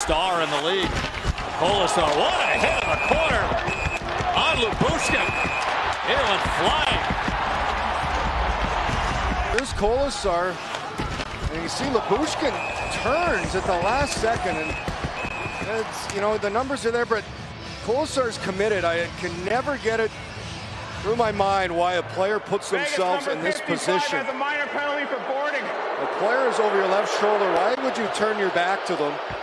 star in the league. Kolasar, what a hit in the corner on Lubushkin. It went flying. There's Kolasar, and you see Lubushkin turns at the last second, and it's, you know, the numbers are there, but Kolasar's committed. I can never get it through my mind why a player puts themselves in this position. Has a minor penalty for boarding. The player is over your left shoulder. Why would you turn your back to them?